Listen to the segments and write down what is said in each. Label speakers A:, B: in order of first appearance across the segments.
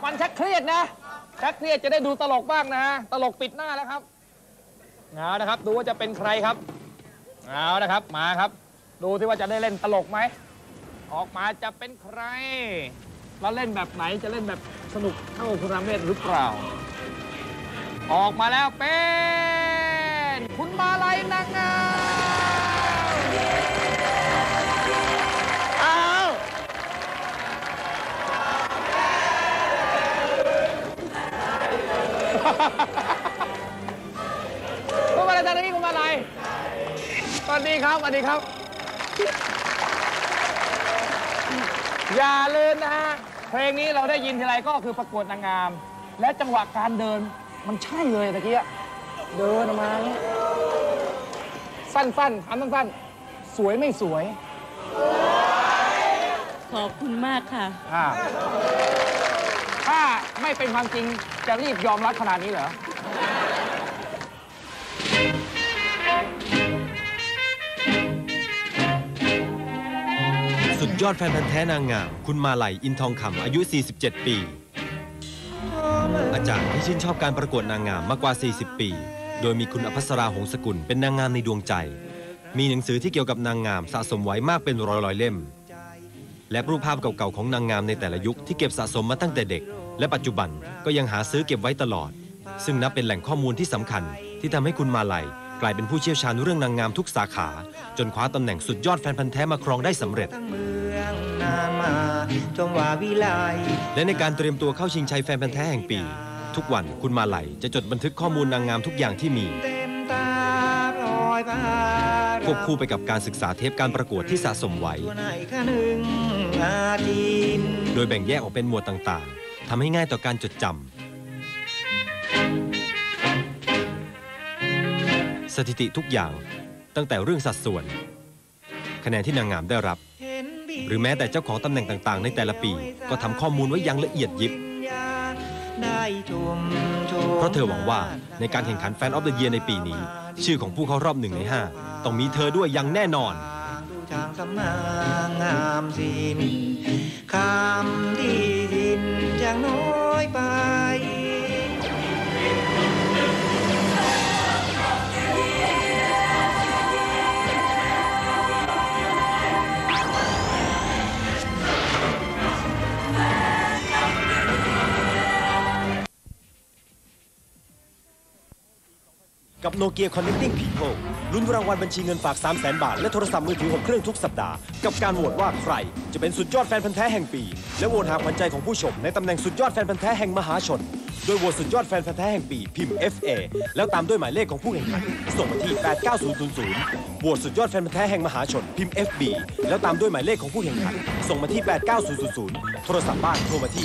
A: มันชักเครียดนะชักเครียดจะได้ดูตลกบ้างนะฮะตลกปิดหน้าแล้วครับเอานะครับดูว่าจะเป็นใครครับเอานะครับมาครับดูที่ว่าจะได้เล่นตลกไหมออกมาจะเป็นใครแล้วเล่นแบบไหนจะเล่นแบบสนุกเท่าคุณราเมศหรือเปล่าออกมาแล้วเป็นคุณมาลัยนางงามอ้าวคุณมาลัยตอนนี้คุณมาลัยสวัสดีครับสวัสดีครับอย่าลืมนะฮะเพลงนี้เราได้ยินทีไรก็คือประกวดนางงามและจังหวะการเดินมันใช่เลยตะกี้เดินออกมาสั้นๆทำสั้นๆสวยไม่สวย
B: ขอบคุณมากค่ะ
A: ถ้าไม่เป็นความจริงจะรีบยอมรับขนาดนี้เหรอ
C: สุดยอดแฟนพันธุ์แท้นางงามคุณมาลัยอินทองคำอายุ 47 ปี อาจารย์ที่ชื่นชอบการประกวดนางงามมากกว่า 40 ปี โดยมีคุณอภัสรา หงสกุลเป็นนางงามในดวงใจ มีหนังสือที่เกี่ยวกับนางงามสะสมไว้มากเป็นร้อยๆเล่ม และรูปภาพเก่าๆของนางงามในแต่ละยุคที่เก็บสะสมมาตั้งแต่เด็กและปัจจุบันก็ยังหาซื้อเก็บไว้ตลอดซึ่งนับเป็นแหล่งข้อมูลที่สำคัญที่ทำให้คุณมาลัยกลายเป็นผู้เชี่ยวชาญเรื่องนางงามทุกสาขาจนคว้าตำแหน่งสุดยอดแฟนพันธุ์แท้มาครองได้สำเร็จและในการเตรียมตัวเข้าชิงชัยแฟนพันธุ์แท้แห่งปีทุกวันคุณมาลัยจะจดบันทึกข้อมูลนางงามทุกอย่างที่มีควบคู่ไปกับการศึกษาเทปการประกวดที่สะสมไว้โดยแบ่งแยกออกเป็นหมวดต่างๆทำให้ง่ายต่อการจดจำสถิติทุกอย่างตั้งแต่เรื่องสัดส่วนคะแนนที่นางงามได้รับหรือแม้แต่เจ้าของตำแหน่งต่างๆในแต่ละปีก็ทำข้อมูลไว้อย่างละเอียดยิบเพราะเธอหวังว่าในการแข่งขันแฟนออฟเดอะเยียร์ในปีนี้ชื่อของผู้เข้ารอบ1 ใน 5ต้องมีเธอด้วยอย่างแน่นอนคำที่ดินยังน้อยไปกับ Nokia Connecting People ลุ้นรางวัลบัญชีเงินฝาก 300,000 บาทและโทรศัพท์มือถือ6 เครื่องทุกสัปดาห์กับการโหวตว่าใครจะเป็นสุดยอดแฟนพันธุ์แท้แห่งปีและโหวตหาขวัญใจของผู้ชมในตำแหน่งสุดยอดแฟนพันธุ์แท้แห่งมหาชนโดยโหวตสุดยอดแฟนพันธุ์แท้แห่งปีพิมพ์ FA แล้วตามด้วยหมายเลขของผู้แข่งขันส่งมาที่89000โหวตสุดยอดแฟนพันธุ์แท้แห่งมหาชนพิมพ์ FB แล้วตามด้วยหมายเลขของผู้แข่งขันส่งมาที่89000โทรศัพท์บ้านโทรมาที่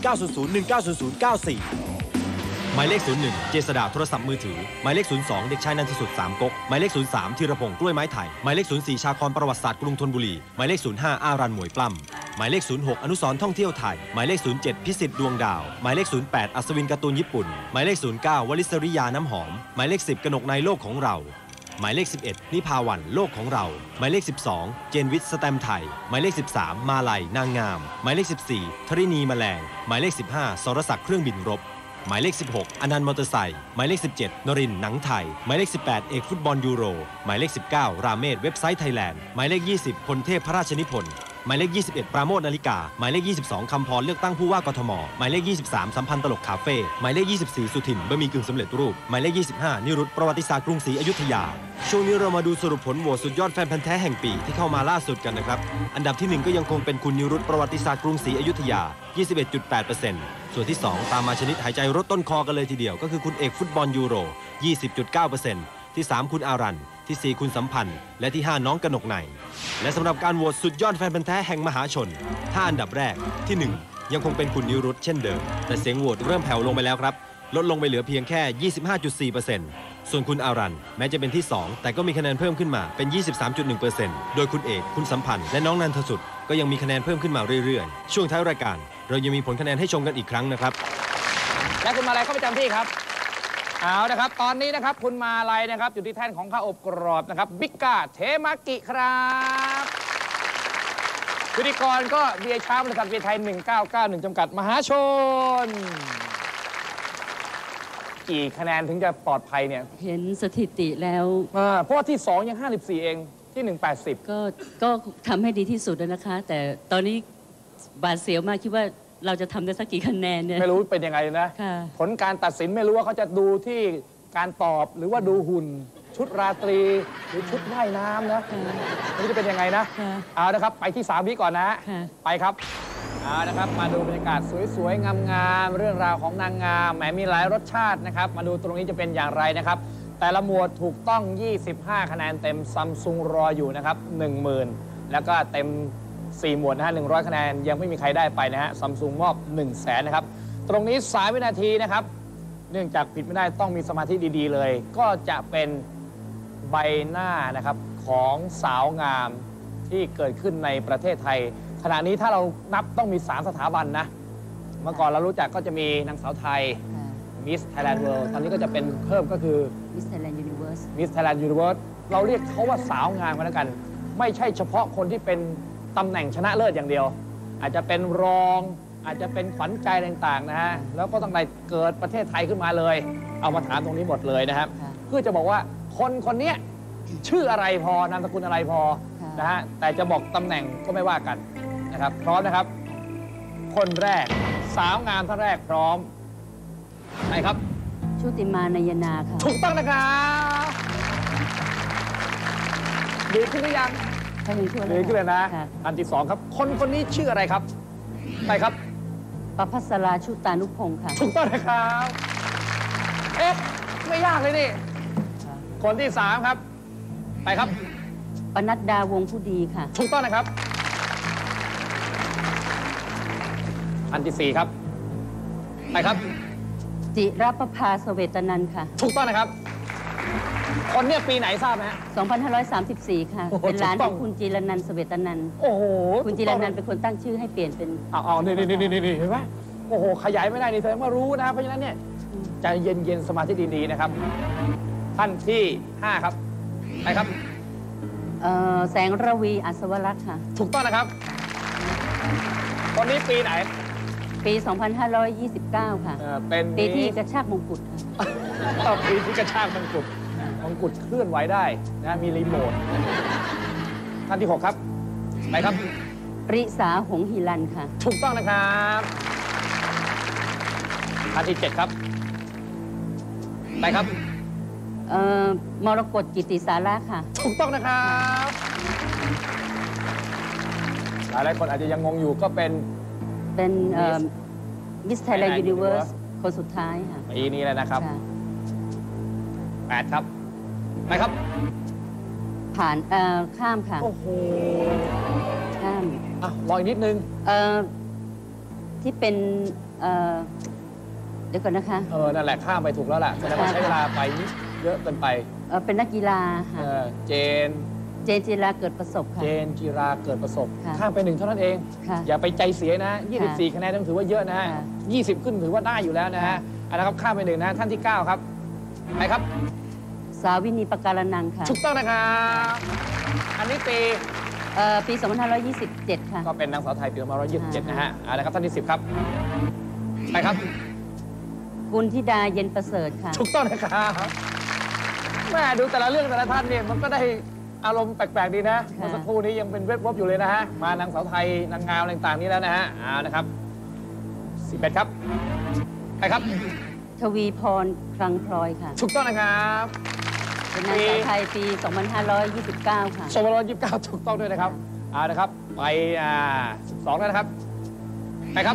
C: 1900 1900 94หมายเลข01เจษฎาโทรศัพท์มือถือหมายเลข02เด็กชายนันทสุด3ก๊กหมายเลข03ธีรพงษ์กล้วยไม้ไผ่หมายเลข04ชาครประวัติศาสตร์กรุงธนบุรีหมายเลข05อารันหมวยปล้ำหมายเลข06อนุสรณ์ท่องเที่ยวไทยหมายเลข07พิสิทธิ์ดวงดาวหมายเลข08อัศวินการ์ตูนญี่ปุ่นหมายเลข09วลิศริยาน้ำหอมหมายเลข10กนกในโลกของเราหมายเลข11นิพาวันโลกของเราหมายเลข12เจนวิทย์สแตมไทยหมายเลข13มาลัยนางงามหมายเลข14ธรินีแมลงหมายเลข15สรศักดิ์เครื่องบินรบหมายเลข16อนันต์มอเตอร์ไซค์หมายเลข17นรินทร์หนังไทยหมายเลข18เอกฟุตบอลยูโรหมายเลข19ราเมศเว็บไซต์ไทยแลนด์หมายเลข20พลเทพพระราชนิพนธ์หมายเลข21ปราโมทนาฬิกาหมายเลข22คำพรเลือกตั้งผู้ว่ากทมหมายเลข23สัมพันธ์ตลกคาเฟ่หมายเลข24สุทินบะหมี่กึ่งสำเร็จรูปหมายเลข25นิรุตประวัติศาสตร์กรุงศรีอยุธยาช่วงนี้เรามาดูสรุปผลโหวตสุดยอดแฟนพันธุ์แท้แห่งปีที่เข้ามาล่าสุดกันนะครับอันดับที่1ก็ยังคงเป็นคุณนิรุตประวัติศาสตร์กรุงศรีอยุธยา 21.8% ส่วนที่2ตามมาชนิดหายใจรถต้นคอกันเลยทีเดียวก็คือคุณเอกฟุตบอลยูโร 20.9% ที่3คุณอารันที่4คุณสัมพันธ์และที่5น้องกนกในและสำหรับการโหวตสุดยอดแฟนพันธุ์แท้แห่งมหาชน5อันดับแรกที่1ยังคงเป็นคุณนิรุตเช่นเดิมแต่เสียงโหวตเริ่มแผ่วลงไปแล้วครับลดลงไปเหลือเพียงแค่ 25.4% ส่วนคุณอารันแม้จะเป็นที่2แต่ก็มีคะแนนเพิ่มขึ้นมาเป็น 23.1% โดยคุณเอกคุณสัมพันธ์และน้องนันทสุดก็ยังมีคะแนนเพิ่มขึ้นมาเรื่อยๆช่วงท้ายรายการเรายังมีผลคะแนนให้ชมกันอีกครั้งนะครับ
A: และคุณมาลัยเข้าประจำที่ครับเอานะครับตอนนี้นะครับคุณมาลัยนะครับอยู่ที่แท่นของข้าวอบกรอบนะครับบิ๊กก้าเทมากิครับพิธีกรก็เบียร์ช้างบริษัทเบียร์ไทย 1991 จำกัดมหาชน กี่คะแนนถึงจะปลอดภัยเนี่ย
B: เห็นสถิติแล้ว
A: เพราะว่าที่ 2 ยัง 54 เองที่ 180
B: ก็ทำให้ดีที่สุดแล้วนะคะ แต่ตอนนี้บาดเสียวมากคิดว่าเราจะทำได้สักกี่คะแนนเนี่ย
A: ไม่รู้เป็นยังไงนะ
B: ค่ะ
A: ผลการตัดสินไม่รู้ว่าเขาจะดูที่การตอบหรือว่าดูหุ่นชุดราตรีหรือชุดว่ายน้ำนะไม่รู้จะเป็นยังไงนะ
B: ค่ะ
A: เอานะครับไปที่3วิก่อนนะ
B: ค่ะ
A: ไปครับเอานะครับมาดูบรรยากาศสวยๆงามๆเรื่องราวของนางงามแหมมีหลายรสชาตินะครับมาดูตรงนี้จะเป็นอย่างไรนะครับแต่ละหมวดถูกต้อง 25 คะแนนเต็มซัมซุงรออยู่นะครับ 10,000 แล้วก็เต็ม 4 หมวดนะฮะ100 คะแนนยังไม่มีใครได้ไปนะฮะซัมซุงมอบ 100,000 นะครับตรงนี้3 วินาทีนะครับเนื่องจากผิดไม่ได้ต้องมีสมาธิดีๆเลย ก็จะเป็นใบหน้านะครับของสาวงามที่เกิดขึ้นในประเทศไทยขณะนี้ถ้าเรานับต้องมี 3 สถาบันนะเมื่อก่อนเรารู้จักก็จะมีนางสาวไทย มิสไทยแลนด์เวิลด์ตอนนี้ก็จะเป็นเพิ่มก็คือ
B: มิสไทยแลนด์ยูนิเวอร์ส
A: มิสไทยแลนด์ยูนิเวิร์สเราเรียกเขาว่าสาวงามกันแล้วกัน ไม่ใช่เฉพาะคนที่เป็นตำแหน่งชนะเลิศอย่างเดียว อาจจะเป็นรองอาจจะเป็นขวัญใจต่างๆนะฮะแล้วก็ตั้งแต่เกิดประเทศไทยขึ้นมาเลย เอามาถามตรงนี้หมดเลยนะครับ
B: ค่ะ
A: เพื่อจะบอกว่าคนคนนี้ชื่ออะไรพอนามสกุลอะไรพอ
B: ค่ะ
A: นะฮะแต่จะบอกตำแหน่งก็ไม่ว่ากันนะครับพร้อมนะครับ คนแรกสาวงามท่านแรกพร้อมไหนครับ
B: ชุติมานายนาค่ะ
A: ถูกต้องนะครับดีขึ้นหรือยัง
B: ถ้ายังช่วย
A: ดีขึ้นเลยนะ
B: ค่ะ
A: อันที่ 2 ครับ คนคนนี้ชื่ออะไรครับไปครับ
B: ประภัสราชุตานุพงศ์ค่ะ
A: ถูกต้องนะครับเอ๊ะไม่ยากเลยนี่ คนที่ 3 ครับ ไปครับ
B: ปนัดดาวงผู้ดีค่ะ
A: ถูกต้องนะครับ อันที่ 4 ครับ ไปครับ
B: จิรประภาเสเวตนันท์ค่ะ
A: ถูกต้องนะครับ คนเนี้ยปีไหนทราบไหมฮะ
B: 2534 ค่ะ
A: โอ้โห
B: เป็นหลาน
A: ถูกต้
B: ข
A: อ
B: อง งคุณจิรนันท์เสเวตนันท์
A: โอ้โห
B: คุณจิรนันท์เป็นคนตั้งชื่อให้เปลี่ยนเป็น
A: เอานี่เห็นไหมโอ้โห ขยายไม่ได้นี่แสดงว่ารู้นะ เพราะฉะนั้นเนี่ยใจเย็นๆ สมาธิดีๆ นะครับ ท่านที่ 5 ครับ ไปครับ
B: แสงระวีอัศวรักษ์ค่ะ
A: ถูกต้องนะครับ คนนี้ปีไหน
B: ปี 2529 ค่ะ
A: เป็น
B: ปีที่กระชากมงกุฎค่ะ
A: ปีที่กระชากมงกุฎเคลื่อนไหวได้นะมีรีโมทท่านที่ 6 ครับ ไปครับ
B: ริสาหงหิรันค่ะ
A: ถูกต้องนะครับท่านที่ 7 ครับ ไปครับ
B: มรกตกิติสาระค่ะ
A: ถูกต้องนะครับ หลายคนอาจจะยังงงอยู่ก็เป็น
B: เป็นมิสไทยแลน
A: Thailand
B: ด์ยูนิเวอร์ส
A: Universe
B: คนสุดท้ายค่ะ
A: ปีนี้แล้วนะครับ
B: ค่ะ
A: 8 ครับ ไปครับ
B: ผ่านข้ามค่ะ
A: โอ้โห
B: ข้าม
A: อ่ะรออีกนิดนึง
B: ที่เป็นเดี๋ยวก่อนนะคะ
A: นั่นแหละข้ามไปถูกแล้วแหละแสดงว่าใช้เวลาไปนิดเยอะเกินไป
B: เป็นนักกีฬาค่ะ
A: เจน
B: เจนจิราเกิดประสบค่ะ
A: เจนจิราเกิดประสบ
B: ค่ะ
A: ข้ามไป1เท่านั้นเอง
B: ค่ะ
A: อย่าไปใจเสียนะ 24 คะแนนต้องถือว่าเยอะนะฮะ
B: ค่ะ
A: 20 ขึ้นถือว่าได้อยู่แล้วนะฮะอันนะครับข้ามไป1นะท่านที่ 9 ครับ ไปครับ
B: สาวินีปการนังค่ะ
A: ถูกต้องนะครับ อันนี้ปี
B: ปี 2527 ค่ะ
A: ก็เป็นนางสาวไทยปี2527 นะฮะอันนะครับท่านที่ 10 ครับ ไปครับ
B: กุลธิดาเย็นประเสริฐค่ะ
A: ถูกต้องนะครับแม่ดูแต่ละเรื่องแต่ละท่านเนี่ยมันก็ได้อารมณ์แปลกๆดีนะ
B: ค่ะ
A: เมื่อสักครู่นี้ยังเป็นเวทวบอยู่เลยนะฮะ มานางสาวไทยนางงามอะไรต่างๆนี้แล้วนะฮะนะครับ11ครับ ไปครับ
B: ทวีพรคลังพลอยค่ะ
A: ถูกต้องนะครับ
B: เป็นนางสาวไทยปี 2529 ค่ะ
A: 2529 ถูกต้องด้วยนะครับนะครับ ไป12แล้วนะครับ ไปครับ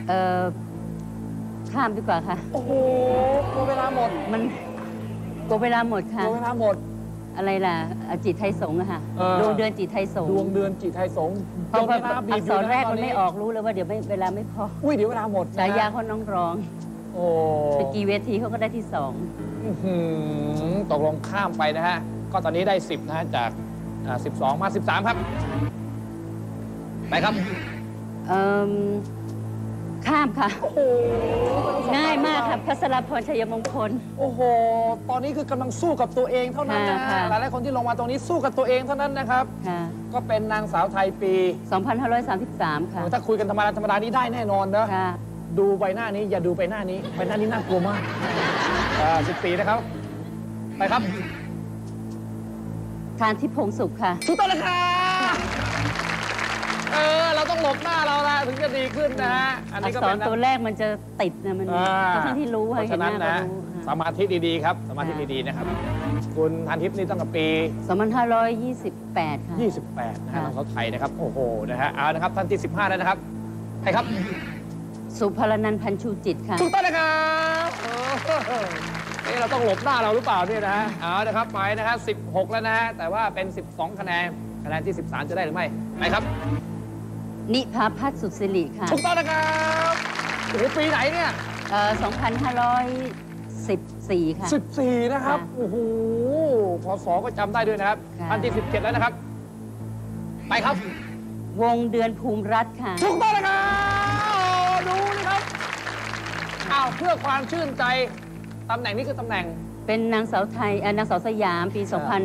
B: ข้ามดีกว่าค่ะ
A: โอ้โหกลัวเวลาหมด
B: มันกลัวเวลาหมด
A: ก
B: ค่ะ
A: ลัวเวลาหมด
B: อะไรล่ะจิตไทยสงฆ์อะค่ะ
A: เ
B: ดวงเดือนจิตไทยสงฆ์
A: ดวงเดือนจิตไทยสงฆ์
B: เพราะ
A: เวลาบี
B: อั
A: บ
B: ก
A: อ
B: ษ
A: ยู่
B: ร
A: นะ
B: แรก
A: ต
B: มันไม่
A: นี้
B: ออกรู้เลยว่าเดี๋ยวเวลาไม่พอ
A: อุ้ยเดี๋ยวเวลาหมดนะ
B: ฉายาเขาน้องรอง
A: โอ้
B: ไปกี่เวทีเขาก็ได้ที่สอง
A: อื้อหือตกลงข้ามไปนะฮะ ก็ตอนนี้ได้ 10 นะฮะ จาก12 มา 13 ครับ ไปครับ
B: เอิ่มข้ามค่ะ
A: โอ้โห
B: ง่ายมากค่ะพัสรพรชัยมงคล
A: โอ้โห ตอนนี้คือกำลังสู้กับตัวเองเท่านั้นนะ
B: ค่ะ
A: หลายๆคนที่ลงมาตรงนี้สู้กับตัวเองเท่านั้นนะครับ
B: ค่ะ
A: ก็เป็นนางสาวไทยปี
B: 2533 ค่ะ
A: ถ้าคุยกันธรรมดานี้ได้แน่นอนนะ
B: ค่ะ
A: ดูใบหน้านี้อย่าดูใบหน้านี้ใบหน้านี้น่ากลัวมาก14นะครับไปครับ
B: ทานทิพย์พงสุขค่ะ
A: ถูกต้องนะครับเราต้องหลบหน้าเราละถึงจะดีขึ้นนะฮะอัน
B: อั
A: นี้
B: ก
A: ก็
B: ษ
A: เป็
B: ร
A: น
B: ตัวแรกมันจะติดนะมันทั้งที่รู้
A: เพ
B: ค่ะ
A: ราะ
B: เห็
A: ฉะ
B: นห
A: นั้น
B: น้า
A: นะ
B: ก็รู้
A: สมาธิดีๆครับสมาธิดีๆนะครับคุณทันทิพย์นี่ตั้งแต่ปี
B: 2528 ค่ะ
A: 28 นะฮะน้องเขาไทยนะครับโอ้โหนะฮะเอานะครับท่านที่ 15แล้วนะครับใครครับ
B: สุภรนันท์พันชูจิตค่ะ
A: ถูกต้องนะครับเราต้องหลบหน้าเราหรือเปล่าเนี่ยนะฮะเอานะครับไปนะฮะ16 แล้วนะฮะแต่ว่าเป็น 12 คะแนนคะแนนที่ 13 จะได้หรือไม่ไปครับ
B: นิพาพัฒน์สุดสิริค่ะ
A: ถูกต้องนะครับโอ้โหปีไหนเนี่ย
B: 2514 ค่ะ
A: 14 นะครับ
B: ค่ะ
A: โอ้โหพศก็จำได้ด้วยนะครับ
B: ค่ะ
A: ท่านที่ 17 แล้วนะครับ ไปครับ
B: วงเดือนภูมิรัตน์ค่ะ
A: ถูกต้องนะครับดูนะครับอ้าวเพื่อความชื่นใจตำแหน่งนี้คือตำแหน่ง
B: เป็นนางสาวไทยนางสาวสยามปี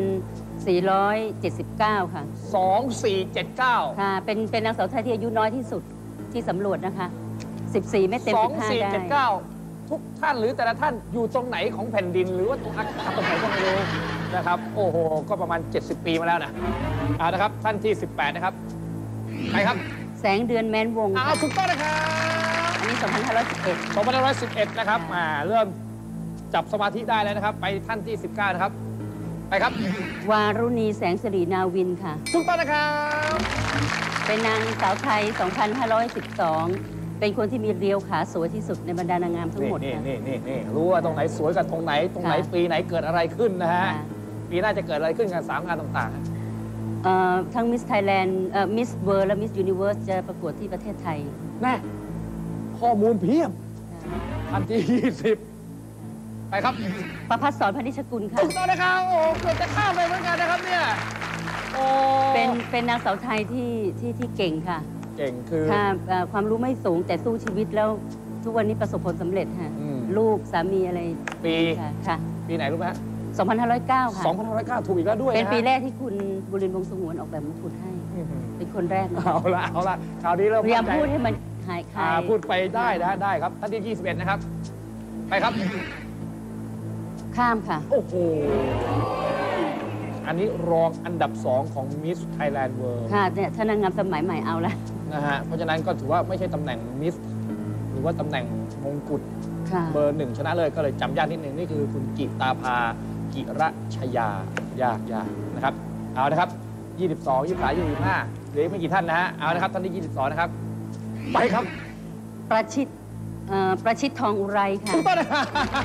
B: 2479 ค่ะ
A: 2479
B: ค่ะ เป็นนางสาวไทยที่อายุน้อยที่สุดที่สำรวจนะคะ 14 ไม่เต็ม 15 ได้
A: 2479 ทุกท่านหรือแต่ละท่านอยู่ตรงไหนของแผ่นดิน หรือว่าตรงอากาศตรงไหนก็ไม่รู้นะครับ โอ้โห ก็ประมาณ 70 ปีมาแล้วนะเอานะครับ ท่านที่ 18 นะครับใครครับ
B: แสงเดือนแม้นวง
A: อ้าว
B: ค่ะ
A: ถูกต้องนะครับ
B: อันนี้ 2511
A: 2511 นะครับเริ่มจับสมาธิได้แล้วนะครับ ไปท่านที่ 19 นะครับ ไปครับ
B: วารุณีแสงสิรินาวินค่ะ
A: ถูกต้องนะครับ
B: เป็นนางสาวไทย 2512 เป็นคนที่มีเรียวขาสวยที่สุดในบรรดานางงามทั้งหมด
A: นี่
B: ค่ะ
A: นี่รู้ว่าตรงไหนสวยกับตรงไหน
B: ค่ะ
A: ปีไหนเกิดอะไรขึ้นนะฮะ
B: ค่ะ
A: ปีหน้าจะเกิดอะไรขึ้นกัน3 งานต่าง
B: ทั้งมิสไทยแลนด์มิสเวิร์และมิสยูนิเวิร์สจะประกวดที่ประเทศไทย
A: ๆแน่ข้อมูลเพียบอันที่ 20 ไปครับ
B: ประพัฒสอนพนิชกุลค่ะ
A: ถูกต้องนะครับโอ้เกือบจะข้ามไปเหมือนกันนะครับเนี่ยโอ้
B: เป็นนางสาวไทยที่เก่งค่ะ
A: เก่งคือ
B: ค่ะความรู้ไม่สูงแต่สู้ชีวิตแล้วทุกวันนี้ประสบผลสำเร็จค่ะ
A: อืม
B: ลูกสามีอะไร
A: ปี
B: ค่ะ
A: ปีไหนรู้ไหมฮะ
B: 2509 ค่ะ
A: 2509ถูกอีกแล้วด้วย
B: เป็น
A: นะฮะ
B: ปีแรกที่คุณบุรินทร์วงศ์สงวนออกแบบมงกุฎให้
A: อื้อหือ
B: เป็นคนแรกนะ
A: เอาละคราวนี้เริ่ม
B: พยายาม
A: มั่นใจ
B: พูดให้มันหายคลาย
A: พูดไปได้นะได้ครับท่านที่ 21 นะครับ ไปครับ
B: ข้ามค่ะ
A: โอ้โห อันนี้รองอันดับ 2 ของ Miss Thailand World
B: ค่ะเนี่ยถ้านางงามสมัยใหม่เอาละ
A: นะฮะ เพราะฉะนั้นก็ถือว่าไม่ใช่ตำแหน่ง Miss หรือว่าตำแหน่งมงกุฎ
B: ค่ะ
A: เบอร์ 1 ชนะเลยก็เลยจำยากนิดนึง นี่คือคุณกิตาภากิระชยายากนะครับ เอานะครับ 22 23 25เหลืออีกไม่กี่ท่านนะฮะ เอานะครับ ท่านที่ 22 นะครับ ไปครับ
B: ประชิดทองอุไรค่ะ
A: ถูกต้องนะครับ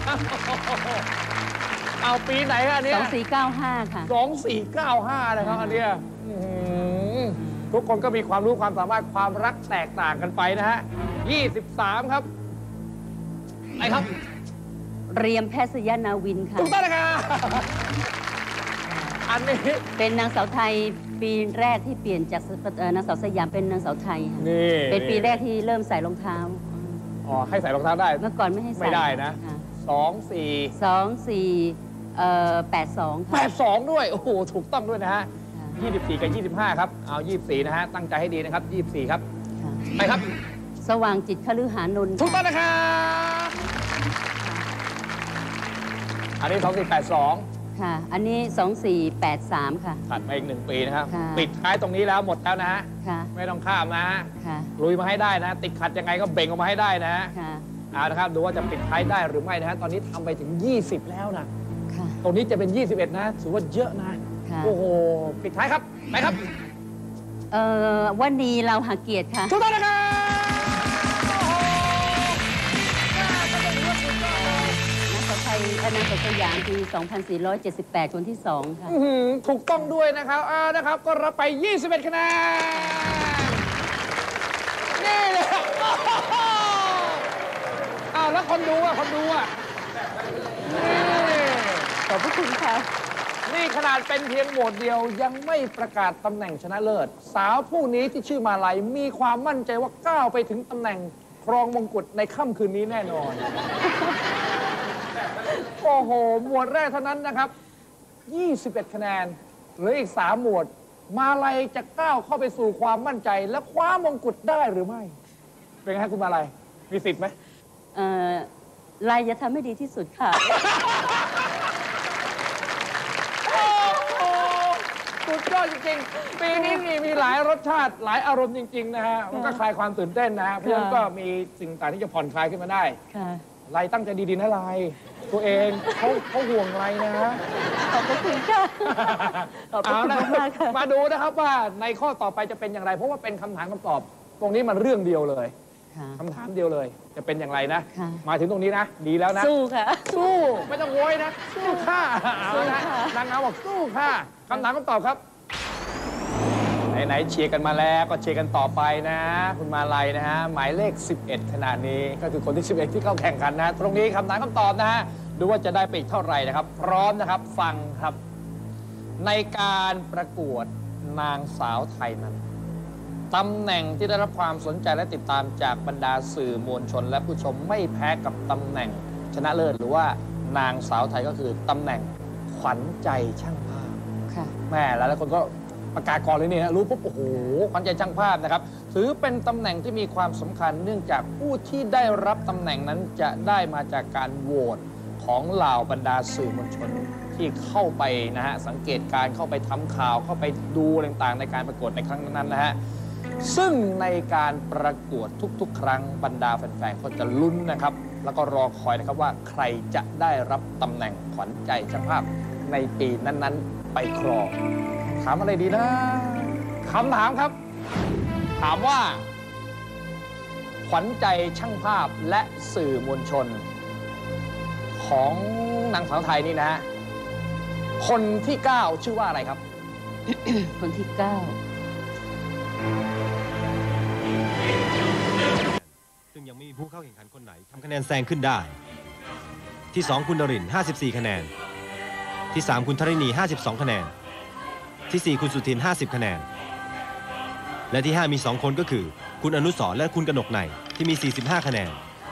A: เอาปีไหนฮะอันเนี้ย
B: 2495 ค่ะ
A: 2495 นะครับอันเนี้ยอื้อหือทุกคนก็มีความรู้ความสามารถความรักแตกต่างกันไปนะฮะ 23 ครับไหนครับ
B: เรียมแพทย์สยนาวินค่ะ
A: ถูกต้องนะครับอันนี้
B: เป็นนางสาวไทยปีแรกที่เปลี่ยนจากนางสาวสยามเป็นนางสาวไทยค่ะ
A: นี่
B: เป็นปีแรกที่เริ่มใส่รองเท้า
A: อ๋อให้ใส่รองเท้าได้
B: เมื่อก่อนไม่ให้ใส่
A: ไม่ได้นะ
B: ค่
A: 2 4
B: 82 ค่ะ
A: 82 ด้วย โอ้โห ถูกต้องด้วยนะฮะ 24 กับ 25 ครับ เอา 24 นะฮะ ตั้งใจให้ดีนะครับ 24 ครับ
B: ค่ะ
A: ไปครับ
B: สว่างจิตคฤหานนท์
A: ถูกต้อง
B: ค่ะ
A: นะครับอันนี้ 2482
B: ค่ะ อันนี้ 2483 ค่ะ
A: ถัดมาอีก1 ปีนะครับ
B: ค่ะ
A: ปิดท้ายตรงนี้แล้วหมดแล้วนะฮะ
B: ค่ะ
A: ไม่ต้องข้ามนะฮะ
B: ค่ะ
A: ลุยมาให้ได้นะ ติดขัดยังไงก็เบ่งออกมาให้ได้นะฮะ
B: ค่ะ
A: เอานะครับ ดูว่าจะปิดท้ายได้หรือไม่นะฮะ ตอนนี้ทำไปถึง 20 แล้วนะ
B: ค่ะ
A: ตรงนี้จะเป็น 21 นะ ถือว่าเยอะนะ
B: ค่ะ
A: โอ้โห ปิดท้ายครับ ไปครับ
B: วันนี้เราหาเกียรติค่ะ
A: ถูกต้องนะครับโอ้โหน่าจะเป็นเรื่องสุดยอดเลย
B: นางสาวไทยนางสาวสยามปี 2478 คนที่ 2 ค่ะ
A: อื้อหือถูกต้องด้วยนะครับนะครับ ก็รับไป 21 คะแนน นี่เลยแล้วคนดูอ่ะนี่
B: ขอบพระคุณค่ะ
A: นี่ขนาดเป็นเพียงโหมดเดียวยังไม่ประกาศตำแหน่งชนะเลิศ สาวผู้นี้ที่ชื่อมาลัยมีความมั่นใจว่าก้าวไปถึงตำแหน่งครองมงกุฎในค่ำคืนนี้แน่นอน โอ้โห หมวดแรกเท่านั้นนะครับ 21 คะแนนเหลืออีก 3 หมวดมาลัยจะก้าวเข้าไปสู่ความมั่นใจและคว้ามงกุฎได้หรือไม่ เป็นไงฮะคุณมาลัยมีสิทธิ์ไหม
B: ลายจะทำให้ดีที่สุดค่ะ
A: สุดยอดจริงๆ ปีนี้มีหลายรสชาติหลายอารมณ์จริงๆนะฮะมันก็คลายความตื่นเต้นนะฮะเพราะฉะนั้นก็มีสิ่งต่างที่จะผ่อนคลายขึ้นมาได้
B: ค่ะ
A: ไลตั้งใจดีๆนะไลตัวเองเขาห่วงไลนะ
B: ขอบคุณค่ะ ขอบคุณ
A: เอาละ
B: มากค่ะ
A: มาดูนะครับว่าในข้อต่อไปจะเป็นอย่างไร เพราะว่าเป็นคำถามคำตอบ ตรงนี้มันเรื่องเดียวเลย
B: ค่ะ
A: คำถามเดียวเลย จะเป็นอย่างไรนะ
B: ค่ะ
A: มาถึงตรงนี้นะ ดีแล้วนะ
B: สู้ค่ะ
A: สู้ไม่ต้องโวยนะ สู้ค่ะเอาละ
B: สู้ค่ะ
A: นางงามบอกสู้ค่ะคำถามคำตอบครับ ไหนๆเชียร์กันมาแล้วก็เชียร์กันต่อไปนะ คุณมาลัยนะฮะหมายเลข 11 ขนาดนี้ก็คือคนที่ 11 ที่เข้าแข่งขันนะ ตรงนี้คำถามคำตอบนะฮะดูว่าจะได้ไปอีกเท่าไหร่นะครับ พร้อมนะครับฟังครับ ในการประกวดนางสาวไทยนั้นตำแหน่งที่ได้รับความสนใจและติดตามจากบรรดาสื่อมวลชน และผู้ชมไม่แพ้กับตำแหน่งชนะเลิศหรือว่านางสาวไทยก็คือตำแหน่งขวัญใจช่างภาพ
B: ค่ะ
A: แม่หลายคนก็ประกาศก่อนเลยเนี่ยรู้ปุ๊บโอ้โหขวัญใจช่างภาพนะครับถือเป็นตำแหน่งที่มีความสำคัญเนื่องจากผู้ที่ได้รับตำแหน่งนั้นจะได้มาจากการโหวตของเหล่าบรรดาสื่อมวลชนที่เข้าไปนะฮะสังเกตการเข้าไปทำข่าวเข้าไปดูต่างๆในการประกวดในครั้งนั้นนะฮะซึ่งในการประกวดทุกๆ ครั้งบรรดาแฟนๆก็จะลุ้นนะครับแล้วก็รอคอยนะครับว่าใครจะได้รับตำแหน่งขวัญใจช่างภาพในปีนั้นๆไปครองถามอะไรดีนะคำถามครับ ถามว่า ขวัญใจช่างภาพและสื่อมวลชน ของนางสาวไทยนี่นะฮะคนที่ 9 ชื่อว่าอะไรครับ
B: คนที่
C: ซึ่งยังไม่มีผู้เข้าแข่งขันคนไหนทำคะแนนแซงขึ้นได้ ที่ 2 คุณนรินทร์54 คะแนน ที่ 3 คุณธรินี 52 คะแนน ที่ 4 คุณสุทิน 50 คะแนน และที่ 5 มี 2 คนก็คือ คุณอนุสรณ์และคุณกนกในที่มี 45 คะแนน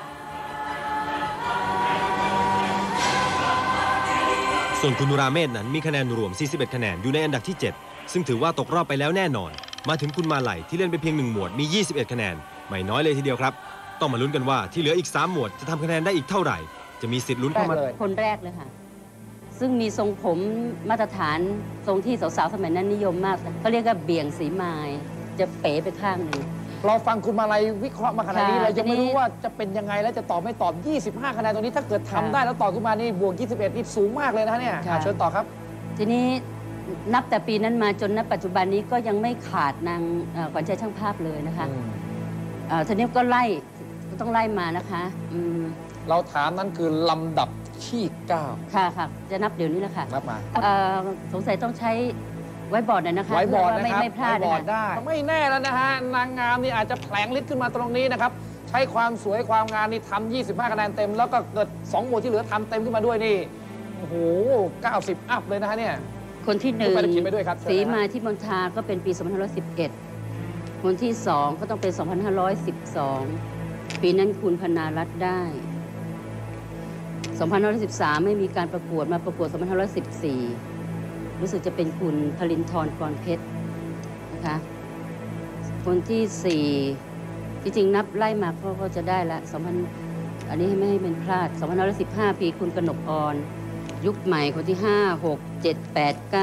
C: ส่วนคุณนุราเมศนั้นมีคะแนนรวม 41 คะแนนอยู่ในอันดับที่ 7 ซึ่งถือว่าตกรอบไปแล้วแน่นอน มาถึงคุณมาลัยที่เล่นไปเพียง1หมวดมี 21 คะแนนไม่น้อยเลยทีเดียวครับ ต้องมาลุ้นกันว่าที่เหลืออีก 3 หมวดจะทำคะแนนได้อีกเท่าไหร่ จะมีสิทธิ์ลุ้นเข้ามา
A: แรกเลย
B: 9 คนแรกเลยค่ะ ซึ่งมีทรงผมมาตรฐานทรงที่สาวๆสมัยนั้นนิยมมากเขาเรียกว่าเบี่ยงสีไม้จะเป๋ไปข้างหนึ่ง
A: เราฟังคุณมาลัยวิเคราะห์มาขนาดนี้
B: ค่ะ
A: เราจะไม่
B: ทีนี้
A: รู้ว่าจะเป็นยังไงและจะตอบไม่ตอบ 25 คะแนนตรงนี้ถ้าเกิดทำ
B: ค่ะ
A: ได้แล้วตอบขึ้นมานี่บวก 21 นี่สูงมากเลยนะเนี่ย
B: ค่ะ
A: เชิญต่อครับ
B: ทีนี้นับแต่ปีนั้นมาจนณปัจจุบันนี้ก็ยังไม่ขาดนางขวัญใจช่างภาพเลยนะคะทีนี้ก็ต้องไล่มานะคะ
A: เราถามนั้นคือลำดับที่ 9
B: ค่ะค่ะจะนับเดี๋ยวนี้แหละค่ะ
A: นับมา
B: สงสัยต้องใช้ไว้บอร์ดหน่อยนะคะ
A: ไว้บอร์ด
B: เพื่
A: นะครับ
B: ไม่พลาด
A: ไว้บอร์ด
B: นะคะ
A: ได้ไม่แน่แล้วนะฮะนางงามนี่อาจจะแผลงฤทธิ์ขึ้นมาตรงนี้นะครับใช้ความสวยความงามนี่ทำ25 คะแนนเต็มแล้วก็เกิด2หมวดที่เหลือทำเต็มขึ้นมาด้วยนี่โอ้โห90 อัพเลยนะฮะเนี่ย
B: คนที่หนึ่ง
A: ไปเขียนไปด้วยครับเชิญนะ
B: สีมาที่มณฑาก็เป็นปี 2511 คนที่สองก็ต้องเป็น 2512 ปีนั้นคุณพนารัตน์ได้ 2513 ไม่มีการประกวดมาประกวด 2514 รู้สึกจะเป็นคุณพลินทร์กรเพชรนะคะคนที่สี่จริงๆนับไล่มาก็จะได้ละ2000อันนี้ไม่ให้เป็นพลาด 2515 ปีคุณกนกอรยุคใหม่คนที่ 5 6 7 8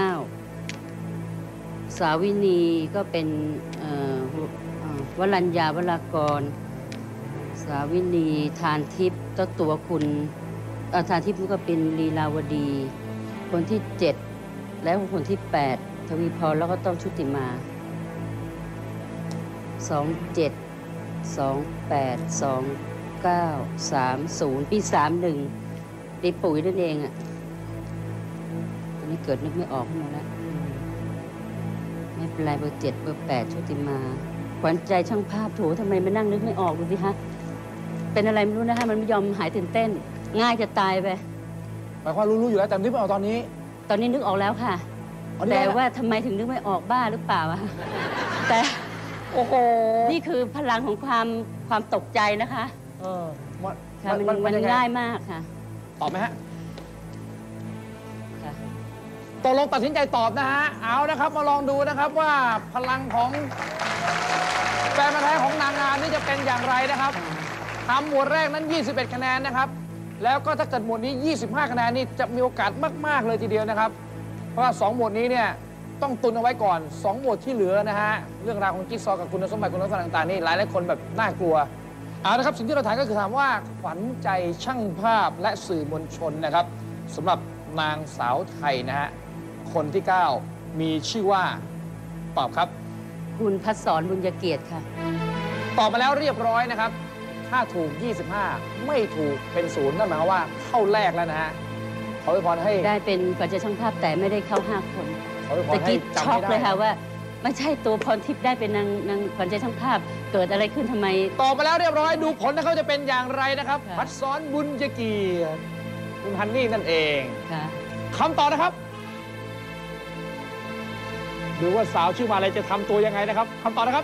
B: 9 สาวินีก็เป็นวรัญญาวรากร สาวินีทานทิพย์ตัวคุณทานทิพย์ก็เป็นลีลาวดี คนที่ 7 และคนที่ 8 ทวีพรแล้วก็ต้องชุติมา 27 28 29 30 ปี 31ปีปุ๋ยนั่นเองอ่ะตอนนี้เกิดนึกไม่ออกขึ้นมาแล้วไม่เป็นไรเบอร์ 7 เบอร์ 8 ชุติมาขวัญใจช่างภาพโถทำไมมานั่งนึกไม่ออกดูสิฮะเป็นอะไรไม่รู้นะคะมันไม่ยอมหายตื่นเต้น ง่ายจะตายไป
A: หมายความรู้อยู่แล้วแต่นึกไม่ออกตอนนี้
B: ตอนนี้นึกออกแล้วค่ะ
A: อ๋อนึก
B: แต่
A: ออกแล้ว
B: ว่าทำไมถึงนึกไม่ออกบ้าหรือเปล่าอะแต่
A: โอ้โห
B: นี่คือพลังของความตกใจนะคะ
A: มัน
B: ค่ะมัน
A: ยังไ
B: ง่ายมากค่ะ
A: ตอบไหมฮะ
B: ค่ะ
A: ตกลงตัดสินใจตอบนะฮะเอานะครับมาลองดูนะครับว่าพลังของแฟนพันธุ์แท้ของนางงามนี่จะเป็นอย่างไรนะครับทำหมวดแรกนั้น 21 คะแนนนะครับแล้วก็ถ้าเกิดหมวดนี้ 25 คะแนนนี่จะมีโอกาสมากๆเลยทีเดียวนะครับเพราะว่า2หมวดนี้เนี่ยต้องตุนเอาไว้ก่อน2หมวดที่เหลือนะฮะเรื่องราวของจิ๊กซอว์กับคุณสมบัติคุณลักษณะต่างๆนี่หลายคนแบบน่ากลัวเอาละครับสิ่งที่เราถามก็คือถามว่าขวัญใจช่างภาพและสื่อมวลชนนะครับสำหรับนางสาวไทยนะฮะคนที่ 9 มีชื่อว่าตอบครับ
B: คุณพัฒสรบุญเกียรติค่ะ
A: ตอบมาแล้วเรียบร้อยนะครับถ้าถูก 25 ไม่ถูกเป็น0นั่นหมายความว่าเข้าแรกแล้วนะฮะขออวยพรให้
B: ได้เป็นขวัญใจช่างภาพแต่ไม่ได้เข้า5 คน
A: ขออวยพ
B: แต่
A: รให้
B: กี้
A: จำ
B: ช็อก
A: ให้
B: เลย
A: ได้
B: ค่ะว่าไม่ใช่ตัวพรทิพย์ได้เป็นนางขวัญใจช่างภาพเกิดอะไรขึ้นทำไม
A: ตอบมาแล้วเรียบร้อยดูผลนะเขาจะเป็นอย่างไรนะครับ
B: ค่ะ
A: พัดซ้อนบุญเกียรติคุณฮันนี่นั่นเอง
B: ค่ะ
A: คำตอบนะครับดูว่าสาวชื่อมาอะไรจะทำตัวยังไงนะครับคำตอบนะครับ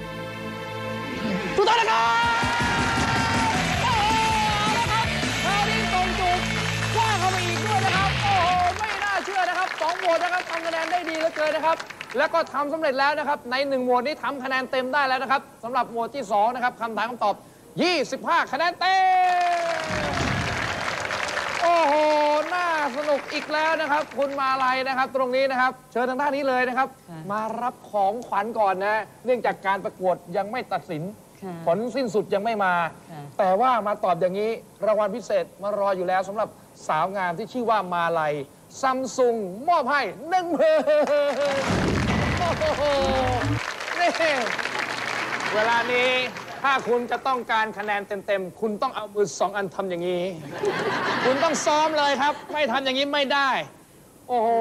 A: ถูกต้องนะครับโอ้โหเอาละครับคราวนี้ตรงจุดกว้างเข้ามาอีกด้วยนะครับโอ้โหไม่น่าเชื่อนะครับ2โหมวดนะครับทำคะแนนได้ดีเหลือเกินนะครับแล้วก็ทำสำเร็จแล้วนะครับใน1โหมวดนี้ทำคะแนนเต็มได้แล้วนะครับสำหรับโหมวดที่2นะครับคำถามคำตอบ25 คะแนนเต็มโอ้โหน่าสนุกอีกแล้วนะครับคุณมาลัยนะครับตรงนี้นะครับเชิญทางด้านนี้เลยนะครับ
B: ค่ะ
A: มารับของขวัญก่อนนะเนื่องจากการประกวดยังไม่ตัดสิน
B: ค่ะ
A: ผลสิ้นสุดยังไม่มา
B: ค่ะ
A: แต่ว่ามาตอบอย่างนี้รางวัลพิเศษมารออยู่แล้วสำหรับสาวงามที่ชื่อว่ามาลัยซัมซุงมอบให้1 เพลโอ้โหนี่เวลานี้ถ้าคุณจะต้องการคะแนนเต็มๆคุณต้องเอามือ2 อันทำอย่างนี้ คุณต้องซ้อมเลยครับ ไม่ทำอย่างนี้ไม่ได้ โอ้โห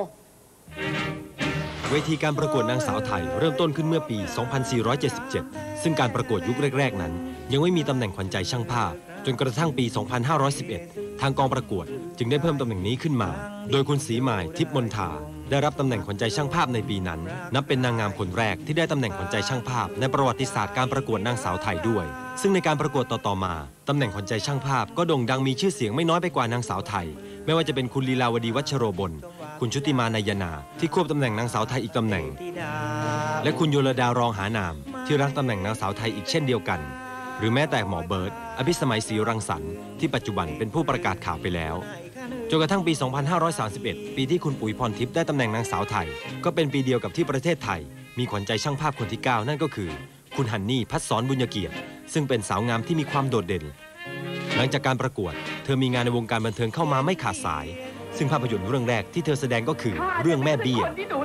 C: เวทีการประกวดนางสาวไทยเริ่มต้นขึ้นเมื่อปี 2477 ซึ่งการประกวดยุคแรก ๆ นั้น ยังไม่มีตำแหน่งขวัญใจช่างภาพ จนกระทั่งปี 2511 ทางกองประกวดจึงได้เพิ่มตำแหน่งนี้ขึ้นมา โดยคุณศรีหมายทิพย์มนทาได้รับตำแหน่งขวัญใจช่างภาพในปีนั้น นับเป็นนางงามคนแรกที่ได้ตำแหน่งขวัญใจช่างภาพในประวัติศาสตร์การประกวดนางสาวไทยด้วย ซึ่งในการประกวดต่อๆมาตำแหน่งขวัญใจช่างภาพก็โด่งดังมีชื่อเสียงไม่น้อยไปกว่านางสาวไทย ไม่ว่าจะเป็นคุณลีลาวดีวัชโรบลคุณชุติมานายนาที่ควบตำแหน่งนางสาวไทยอีกตำแหน่ง และคุณโยลดารองหานามที่รับตำแหน่งนางสาวไทยอีกเช่นเดียวกัน หรือแม้แต่หมอเบิร์ตอภิสมัยศรีรังสรรค์ที่ปัจจุบันเป็นผู้ประกาศข่าวไปแล้วจนกระทั่งปี 2531 ปีที่คุณปุ๋ยพรทิพย์ได้ตำแหน่งนางสาวไทยก็เป็นปีเดียวกับที่ประเทศไทยมีขวัญใจช่างภาพคนที่ 9 นั่นก็คือคุณฮันนี่พัฒสรบุญเกียรติซึ่งเป็นสาวงามที่มีความโดดเด่นหลังจากการประกวดเธอมีงานในวงการบันเทิงเข้ามาไม่ขาดสายซึ่งภาพยนตร์เรื่องแรกที่เธอแสดงก็คือเรื่องแม่เบี้ย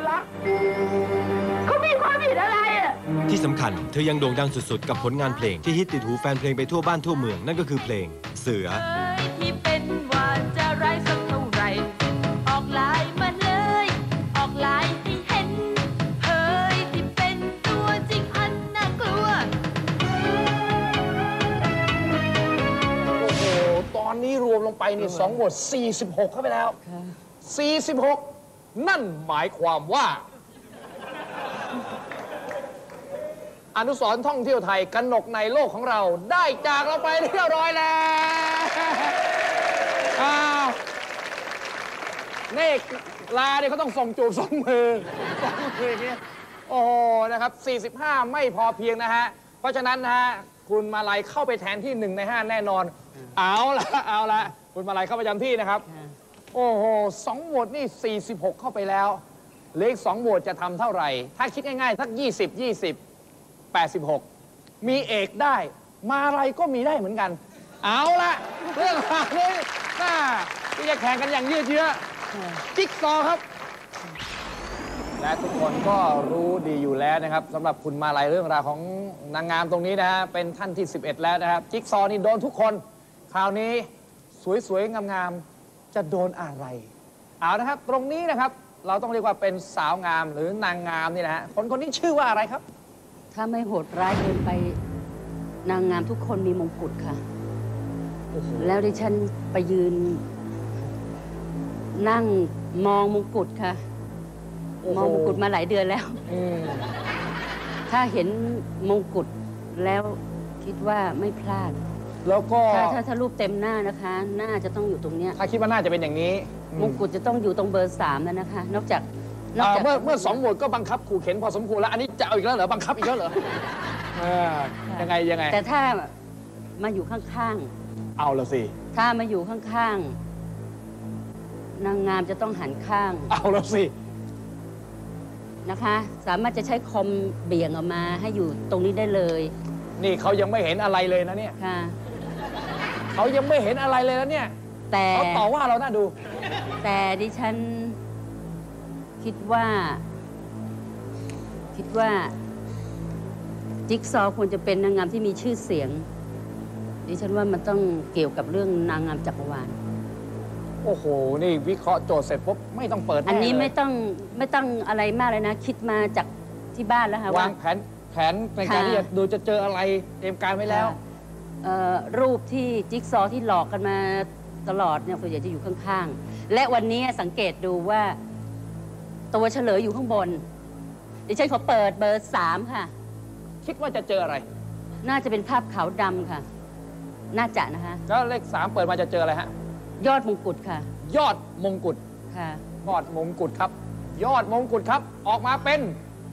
D: เขามีความผิดอะไรอ่ะ
C: ที่สำคัญเธอยังโด่งดังสุดๆกับผลงานเพลงที่ฮิตติดหูแฟนเพลงไปทั่วบ้านทั่วเมืองนั่นก็คือเพลงเสือ
D: ที่เป็นว่าจะร้ายสักเท่าไหร่ออกลายมาเลย ออกลายให้เห็นเฮ้ยที่เป็นตัวจริงอันน่ากลัว
A: โอ้โห ตอนนี้รวมลงไปนี่2 โหวต46 เข้าไปแล้ว 46 นั่นหมายความว่า อนุสรณ์ท่องเที่ยวไทยกนกในโลกของเราได้จากเราไปเรียบร้อยแล้วอ้าวนี่ลาเนี่ยเขาต้องส่งจูบ2 มืออย่างเงี้ยโอ้โหนะครับ 45 ไม่พอเพียงนะฮะ เพราะฉะนั้นนะฮะ คุณมาลัยเข้าไปแทนที่ 1 ใน 5 แน่นอน เอาละคุณมาลัยเข้าประจำที่นะครับ โอ้โห2 โหวตนี่ 46 เข้าไปแล้วเหลืออีก2 โหวตจะทำเท่าไหร่ ถ้าคิดง่ายๆสัก86 มีเอกได้มาอะไรก็มีได้เหมือนกัน เอาละเรื่องราวนี้น่าที่จะแข่งกันอย่างยืดเยื้อจิ๊กซอว์ครับ และทุกคนก็รู้ดีอยู่แล้วนะครับสำหรับคุณมาลัยเรื่องราวของนางงามตรงนี้นะฮะเป็นท่านที่ 11 แล้วนะครับจิ๊กซอว์นี่โดนทุกคนคราวนี้สวยๆงามๆจะโดนอะไรเอานะครับตรงนี้นะครับเราต้องเรียกว่าเป็นสาวงามหรือนางงามนี่นะฮะคนนี้ชื่อว่าอะไรครับ
B: ถ้าไม่โหดร้ายเกินไปนางงามทุกคนมีมงกุฎค่ะ แล้วดิฉันไปยืน นั่งมองมงกุฎค่ะ
A: โอ้โห
B: มองมงกุฎมาหลายเดือนแล้ว
A: อืม
B: ถ้าเห็นมงกุฎแล้วคิดว่าไม่พลาด
A: แล้วก็
B: ถ้ารูปเต็มหน้านะคะ หน้าจะต้องอยู่ตรงเนี้ย
A: ถ้าคิดว่าน่าจะเป็นอย่างนี้
B: มงกุฎจะต้องอยู่ตรงเบอร์ 3แล้วนะคะ นอกจาก
A: เมื่อ2 หมวดก็บังคับขู่เข็นพอสมควรแล้ว อันนี้จะเอาอีกแล้วเหรอ บังคับอีกแล้วเหรอยังไง
B: แต่ถ้ามาอยู่ข้าง
A: เอาละสิ
B: ๆ ถ้ามาอยู่ข้างๆ นางงามจะต้องหันข้าง
A: เอาละสิ
B: นะคะ สามารถจะใช้คอมเบี่ยงออกมาให้อยู่ตรงนี้ได้เลย
A: นี่เขายังไม่เห็นอะไรเลยนะเนี่ย
B: ค่ะ
A: เขายังไม่เห็นอะไรเลยนะเนี่ย
B: แต่
A: เขาต่อว่าเราน่าดู
B: แต่ดิฉันคิดว่าจิ๊กซอว์ควรจะเป็นนางงามที่มีชื่อเสียง ดิฉันว่ามันต้องเกี่ยวกับเรื่องนางงามจักรวาล
A: โอ้โห นี่วิเคราะห์โจทย์เสร็จปุ๊บไม่ต้องเปิด
B: อันนี้
A: แเลย
B: ไม่ต้องอะไรมากเลยนะ คิดมาจากที่บ้านแล้วค่ะ
A: วางแผนในการที่จะดูจะเจออะไรเตรียมการไว้แล้ว
B: รูปที่จิ๊กซอว์ที่หลอกกันมาตลอดเนี่ยส่วนใหญ่จะอยู่ข้างๆ และวันนี้สังเกตดูว่าตัวเฉลยอยู่ข้างบน ดิฉันขอเปิดเบอร์ 3 ค่ะ
A: คิดว่าจะเจออะไร
B: น่าจะเป็นภาพขาวดำค่ะ น่าจะนะคะ
A: แล้วเลข 3 เปิดมาจะเจออะไรฮะ
B: ยอดมงกุฎค่ะ
A: ยอดมงกุฎ
B: ค่ะ
A: ยอดมงกุฎครับ ยอดมงกุฎครับ ออกมาเป็น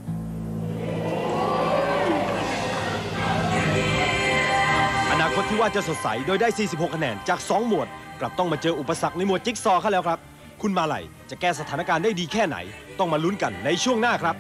C: อนาคตที่ว่าจะสดใสโดยได้ 46 คะแนนจาก 2 หมวด กลับต้องมาเจออุปสรรคในหมวดจิ๊กซอว์เข้าแล้วครับ คุณมาลัยจะแก้สถานการณ์ได้ดีแค่ไหน ต้องมาลุ้นกันในช่วงหน้าครับ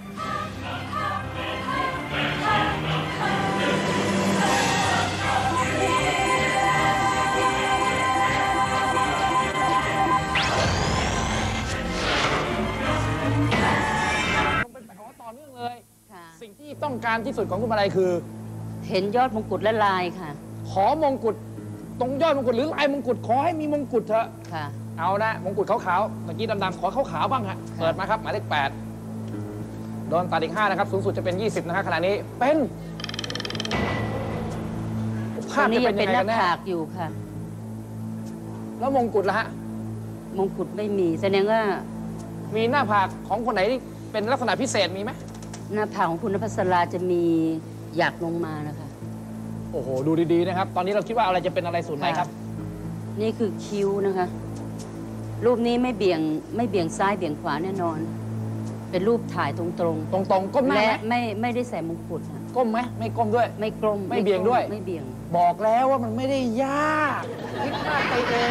A: เป็นแบบว่าต่อเนื่องเลย
B: ค่ะ
A: สิ่งที่ต้องการที่สุดของคุณมาลัยคือ
B: เห็นยอดมงกุฎและลายค่ะ
A: ขอมงกุฎตรงยอดมงกุฎหรือลายมงกุฎขอให้มีมงกุฎเถอะ
B: ค่ะ
A: เอานะมงกุฎขาวๆเมื่อกี้ดำๆขอขาวๆบ้างฮะเปิดมาครับหมายเลข8โดนตัดอีก 5 นะครับ สูงสุดจะเป็น 20 นะฮะขณะนี้เป็น
B: ต
A: ภา
B: อ
A: พ
B: นนี้
A: จะ
B: ยั
A: เป็น
B: ง
A: ยั
B: เป็น
A: งไง
B: หน้า
A: กันแน่
B: ผากอยู่ค่ะ
A: แล้วมงกุฎล่ะฮะ
B: มงกุฎไม่มีแสดงว่า
A: มีหน้าผากของคนไหนที่เป็นลักษณะพิเศษมีไหม
B: หน้าผากของคุณนภัสราจะมีหยักลงมานะคะ
A: โอ้โห ดูดีๆนะครับ ตอนนี้เราคิดว่าอะไรจะเป็นอะไรศูนย์ไหนครับ
B: นี่คือคิ้วนะคะ รูปนี้ไม่เบี่ยงซ้ายเบี่ยงขวาแน่นอน เป็นรูปถ่ายตรง
A: ตรงๆก้ม
B: ๆ
A: หน้า
B: และ
A: ไหม
B: ไม่ได้ใส่มงกุฎค่ะ
A: ก้มไหมไม่ก้มด้วย
B: ไม่กลม
A: ไม่เบี่ยงด้วย
B: ไม่เบี่ยง
A: บอกแล้วว่ามันไม่ได้ยากคิดมากไปเอง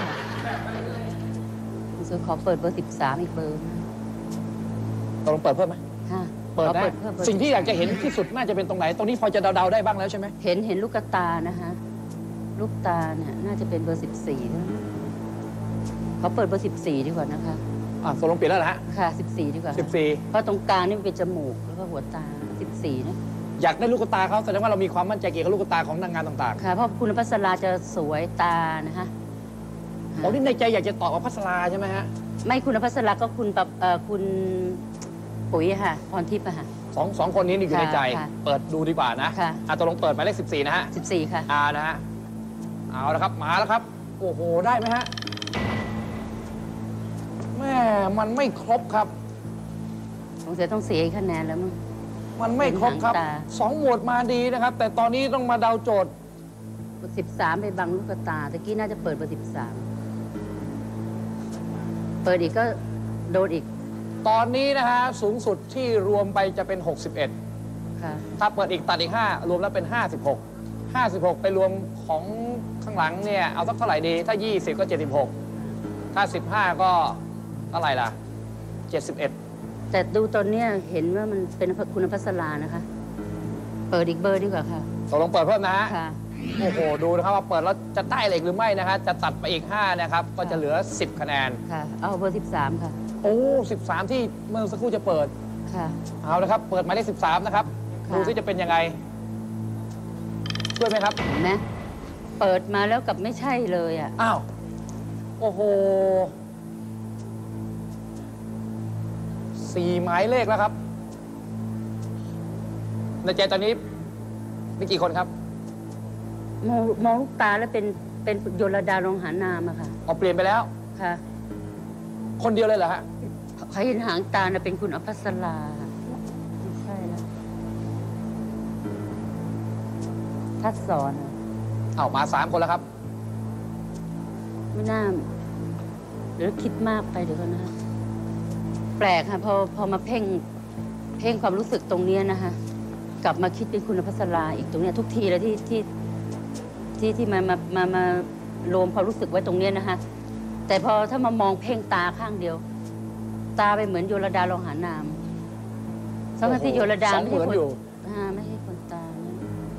B: ส่วนขอเปิดเบอร์ 13 อีกเบอร์นะ
A: ตกลงเปิดเพิ่มไหม
B: ค่ะ
A: เปิด
B: ขอ
A: นะ
B: เพิ่มเบอร์
A: สิ่งที่อยากจะเห็นที่สุดน่าจะเป็นตรงไหน ตรงนี้พอจะเดาๆได้บ้างแล้วใช่ไหม
B: เห็นลูกตานะคะลูกตาเนี่ยน่าจะเป็นเบอร์ 14นะขอเปิดเบอร์ 14 ดีกว่านะคะ
A: ตกลงเปลี่ยนแล้วเหรอฮะ
B: ค่ะ 14 ดีกว่าค่ะ
A: 14
B: เพราะตรงกลางนี่มันเป็นจมูกแล้วก็หัวตา 14 นะ
A: อยากได้ลูกตาเขาแสดงว่าเรามีความมั่นใจเกี่ยวกับลูกตาของนางงามต่าง
B: ค่ะ เพราะคุณพัสราจะสวยตานะคะ
A: ๆผมนี่ในใจอยากจะตอบว่าพัสราใช่ไหมฮะ
B: ไม่คุณพัสราก็คุณปุ๋ยค่ะพรทิพย์อะค่ะ
A: สองคนนี้นี่อยู่ในใจ
B: ค่ะ
A: เปิดดูดีกว่านะ
B: ค่ะ
A: ตกลงเปิดหมายเลข14 นะฮะ
B: 14 ค่ะ
A: นะฮะ เอาละครับ มาแล้วครับ โอ้โห ได้ไหมฮะ แม่มันไม่ครบครับ
B: สงสัยต้องเสียอีกคะแนนแล้วมั้ง
A: มันไม่ครบครับ
B: หางตา
A: 2 หมวดมาดีนะครับ แต่ตอนนี้ต้องมาเดาโจทย์
B: เบอร์ 13 ไปบังลูกตาตะกี้น่าจะเปิดเบอร์ 13 เปิดอีกก็โดนอีก
A: ตอนนี้นะฮะ สูงสุดที่รวมไปจะเป็น
B: ค่ะ
A: 61 ถ้าเปิดอีกตัดอีก 5 รวมแล้วเป็น 56 56 ไปรวมของข้างหลังเนี่ย เอาสักเท่าไหร่ดี ถ้า 20 ก็ 76 ถ้า 15 ก็เท่าไหร่ล่ะ 71
B: แต่ดูตอนเนี้ยเห็นว่ามันเป็นคุณพัสรานะคะ เปิดอีกเบอร์ดีกว่าค่ะ
A: ตกลงเปิดเพิ่มนะฮะ
B: ค่ะ
A: โอ้โห ดูนะครับว่าเปิดแล้วจะได้เหล็กหรือไม่นะฮะ จะตัดไปอีก 5 นะครับ ก็จะเหลือ 10 คะแนน
B: ค่ะ เอาเบอร์ 13 ค่ะ
A: โอ้ 13 ที่เมื่อสักครู่จะเปิด
B: ค่ะ
A: เอาละครับ เปิดหมายเลข13 นะครับ
B: ค่ะ
A: ดูซิจะเป็นยังไง ช่วยไหมครับ
B: เห็นไหมเปิดมาแล้วกับไม่ใช่เลยอ่ะ
A: อ้าว โอ้โห 4 หมายเลขแล้วครับ ในใจตอนนี้มีกี่คนครับ
B: มองลูกตาแล้วเป็นโยลดาลงหานามอะค่ะ
A: เปลี่ยนไปแล้ว
B: ค่ะ
A: คนเดียวเลยเหรอฮะ
B: เขาเห็นหางตาน่ะเป็นคุณอภัสราค่ะไม่ใช่แล้วทัดสอนอะ
A: เอามา3 คนแล้วครับ
B: ไม่น่าหรือคิดมากไปเดี๋ยวก่อนนะคะแปลกค่ะพอมาเพ่งความรู้สึกตรงเนี้ยนะคะกลับมาคิดเป็นคุณภัสราอีกตรงเนี้ยทุกทีเลยที่มารวมความรู้สึกไว้ตรงเนี้ยนะคะแต่พอถ้ามามองเพ่งตาข้างเดียว ตาไปเหมือนโยลดาลองหานามทั้งที่โยลดา
A: สองเหมือนอยู่
B: ไม่ใช่คนตานะ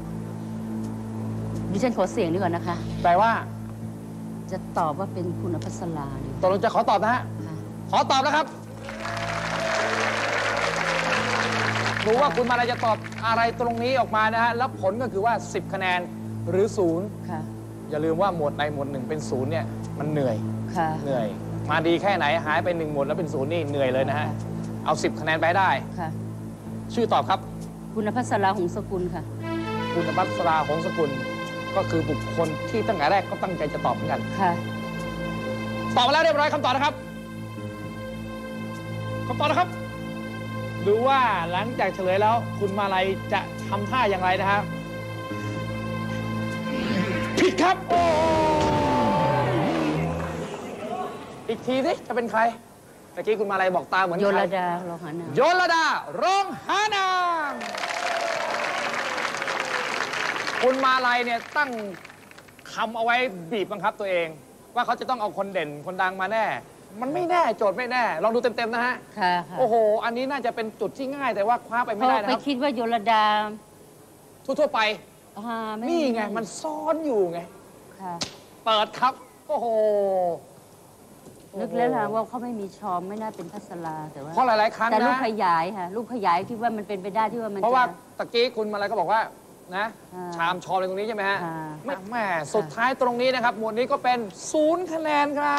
B: ดิฉันขอเสียงดีกว่านะคะ
A: แปลว่า
B: จะตอบว่าเป็นคุณภัสราเนี่ย
A: ตกลงจะขอตอบนะฮะ
B: ค่ะ
A: ขอตอบนะครับรู้ว่าคุณมาลัยจะตอบอะไรตรงนี้ออกมานะฮะ แล้วผลก็คือว่า 10 คะแนนหรือ 0
B: ค่ะ
A: อย่าลืมว่าหมวดใดหมวดหนึ่งเป็น 0 เนี่ย มันเหนื่อย
B: ค่ะ
A: เหนื่อย มาดีแค่ไหนหายไป1 หมวดแล้วเป็น 0 นี่เหนื่อยเลยนะฮะ เอา 10 คะแนนไปให้ได้
B: ค่ะ
A: ชื่อตอบครับ
B: คุณภัสราหงสกุลค่ะ
A: คุณภัสราหงสกุล ก็คือบุคคลที่ตั้งแต่แรกก็ตั้งใจจะตอบเหมือนกัน
B: ค่ะ
A: ตอบมาแล้วเรียบร้อยคำตอบนะครับคำตอบนะครับ ดูว่าหลังจากเฉลยแล้ว คุณมาลัยจะทำท่าอย่างไรนะครับผิดครับโอ้อีกทีสิจะเป็นใครเมื่อกี้คุณมาลัยบอกตาเหมือน
B: โย
A: ใค
B: ล
A: ร
B: ดาลองหานาม
A: โยลดาร้องหานางคุณมาลัยเนี่ยตั้งคำเอาไว้บีบบังคับตัวเอง ว่าเขาจะต้องเอาคนเด่นคนดังมาแน่ มันไม่แน่โจทย์ไม่แน่ ลองดูเต็มๆนะฮะ
B: ค่ะ
A: โอ้โห อันนี้น่าจะเป็นจุดที่ง่ายแต่ว่าคว้าไป
B: เพ
A: ไม่ได้
B: ราะ
A: นะ
B: ไป
A: ครับ
B: คิดว่าโยลดา
A: ทั่วๆไป
B: ไม่
A: นี่ไงมันซ่อนอยู่ไง
B: ค่ะ
A: เปิดครับ โอ้โห
B: นึกแล้วล่ะว่าเขาไม่มีชอมไม่น่าเป็นภัสราแต่ว่า
A: เพราะหลายๆครั้ง
B: แต่รูป
A: นะ
B: ขยายค่ะรูปขยายคิดว่ามันเป็นไปได้ที่ว่ามัน
A: เพราะว่า
B: จะ
A: ตะกี้คุณมาลัยก็บอกว่านะ
B: อ่า
A: ชามชอมอะไรตรงนี้ใช่ไหมฮะ
B: ค่ะ
A: แม่สุดท้ายตรงนี้นะครับ หมวดนี้ก็เป็น0 คะแนนครับ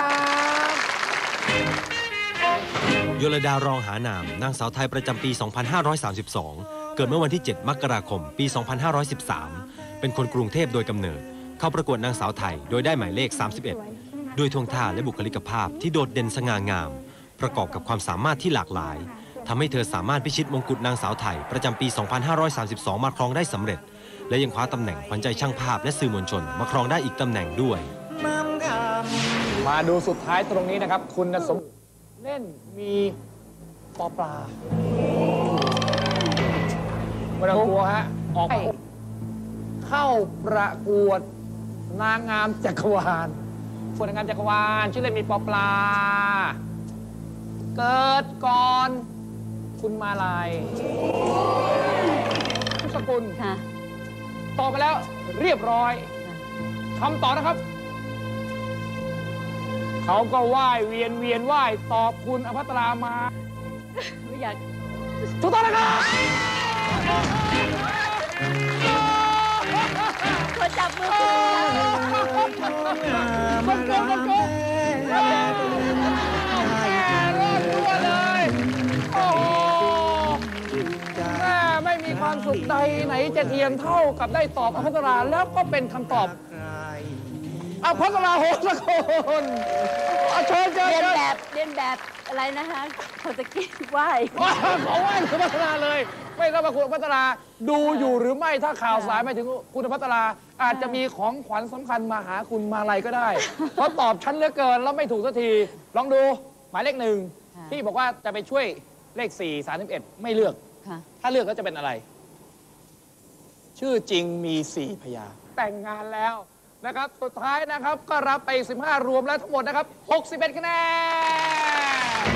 C: โยลดารองหานามนางสาวไทยประจำปี 2532 เกิดเมื่อวันที่ 7 มกราคม ปี 2513 เป็นคนกรุงเทพโดยกำเนิด เข้าประกวดนางสาวไทยโดยได้หมายเลข 31 ด้วยท่วงท่าและบุคลิกภาพที่โดดเด่นสง่างาม ประกอบกับความสามารถที่หลากหลายทำให้เธอสามารถพิชิตมงกุฎนางสาวไทยประจำปี 2532 มาครองได้สำเร็จ และยังคว้าตำแหน่งขวัญใจช่างภาพและสื่อมวลชนมาครองได้อีกตำแหน่งด้วย
A: มาดูสุดท้ายตรงนี้นะครับ คุณสมเล่นมีปอปลาไม่ต้องกลัวฮะ ออกเข้าประกวดนางงามจักรวาลส่วนนางงามจักรวาลชื่อเล่นมีปอปลา เกิดก่อนคุณมาลัยคุณสกุล
B: ค่ะ
A: ตอบไปแล้วเรียบร้อยคำตอบนะครับ เขาก็ไหว้เวียนไหว้ตอบคุณอภัสรามา
B: ไม่อยาก
A: ถูกต้องนะครับ
B: ขอจับมือคุณค่ะ
A: คนโกงคนโกงแม่รอดตัวเลย โอ้โหแม่ไม่มีความสุขใดไหนจะเทียมเท่ากับได้ตอบอภัสราแล้วก็เป็นคำตอบอภัสราโหสกุลเชิญเชิญ
B: เรียน
A: เชิญ
B: แบบอะไรนะคะคนตะกี้ไหว้
A: ว้าวเขาไหว้คุณพัฒนาเลย ไม่ทราบว่าคุณพัฒนาดูอยู่หรือไม่ถ้าข่าวสายไปถึงคุณพัฒนาอาจจะมีของขวัญสำคัญมาหาคุณมาลัยก็ได้ เพราะตอบชั้นเหลือเกินแล้วไม่ถูกสักที ลองดูหมายเลข 1 ที่บอกว่าจะไปช่วยเลข 4 31 ไม่เลือก
B: ค่ะ
A: ถ้าเลือกก็จะเป็นอะไร ชื่อจริงมี 4 พยางค์แต่งงานแล้วนะครับ สุดท้ายนะครับก็รับไป 15 รวมแล้วทั้งหมดนะครับ 61 คะแนน